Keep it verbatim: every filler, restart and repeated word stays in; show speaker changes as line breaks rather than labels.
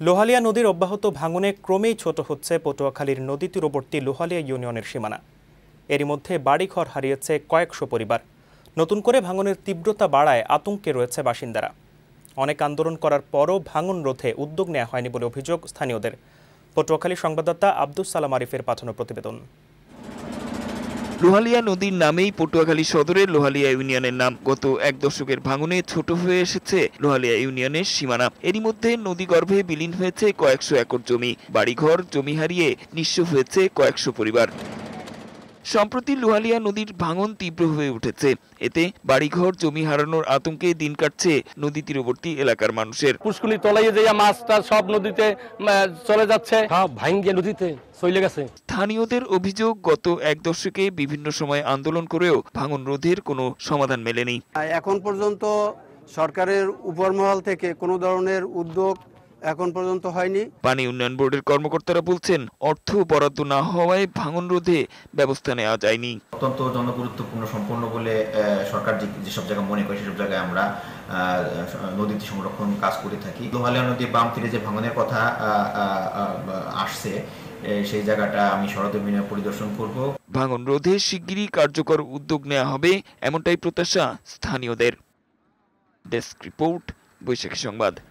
লোহালিয়া নদীর অব্যাহত ভাঙনে ক্রমেই ছোট হচ্ছে পটুয়াখালীর নদী তীরবর্তী লোহালিয়া ইউনিয়নের সীমানা। এরই মধ্যে বাড়িঘর হারিয়েছে কয়েকশো পরিবার। নতুন করে ভাঙনের তীব্রতা বাড়ায় আতঙ্কে রয়েছে বাসিন্দারা। অনেক আন্দোলন করার পরও ভাঙন রোধে উদ্যোগ নেওয়া হয়নি বলে অভিযোগ স্থানীয়দের। পটুয়াখালী সংবাদদাতা আব্দুস সালাম আরিফের পাঠানো প্রতিবেদন।
লোহালিয়া নদীর নামেই পটুয়াখালী সদরের লোহালিয়া ইউনিয়নের নাম। গত এক দশকের ভাঙনে ছোট হয়ে এসেছে লোহালিয়া ইউনিয়নের সীমানা। এরই মধ্যে নদীগর্ভে বিলীন হয়েছে কয়েকশো একর জমি। বাড়িঘর জমি হারিয়ে নিঃস্ব হয়েছে কয়েকশো পরিবার। সম্প্রতি লোহালিয়া নদীর ভাঙন তীব্র হয়ে উঠেছে। এতে বাড়িঘর জমি হারানোর আতঙ্কে দিন কাটছে নদী তীরবর্তী এলাকার মানুষের।
পুষ্কুলি তলাইয়ে যে মাছটা সব নদীতে চলে যাচ্ছে, সব ভাঙিয়ে নদীতে চলে গেছে।
স্থানীয়দের অভিযোগ, গত এক দশকে বিভিন্ন সময় আন্দোলন করেও ভাঙন রোধের কোনো সমাধান মেলেনি।
এখন পর্যন্ত সরকারের উপরমহল থেকে কোনো ধরনের উদ্যোগ এখন পর্যন্ত হয়নি।
পানি উন্নয়ন বোর্ডের কর্মকর্তারা বলছেন, অর্থ বরাদ্দ না হওয়ায় ভাঙন রোধে ব্যবস্থা নেওয়া যায়নি।
অত্যন্ত জনগুরুত্বপূর্ণ সম্পন্ন বলে সরকার যেসব জায়গা মনে করে সেসব জায়গায় আমরা নদীটি সংরক্ষণ কাজ করে থাকি। লোহালিয়া নদীর বাম তীরে যে ভাঙনের কথা আসছে, সেই জায়গাটা আমি সরজমিনে পরিদর্শন করব।
ভাঙন রোধে শিগগিরই কার্যকর উদ্যোগ নেওয়া হবে, এমনটাই প্রত্যাশা স্থানীয়দের। ডেস্ক রিপোর্ট, বৈশাখী সংবাদ।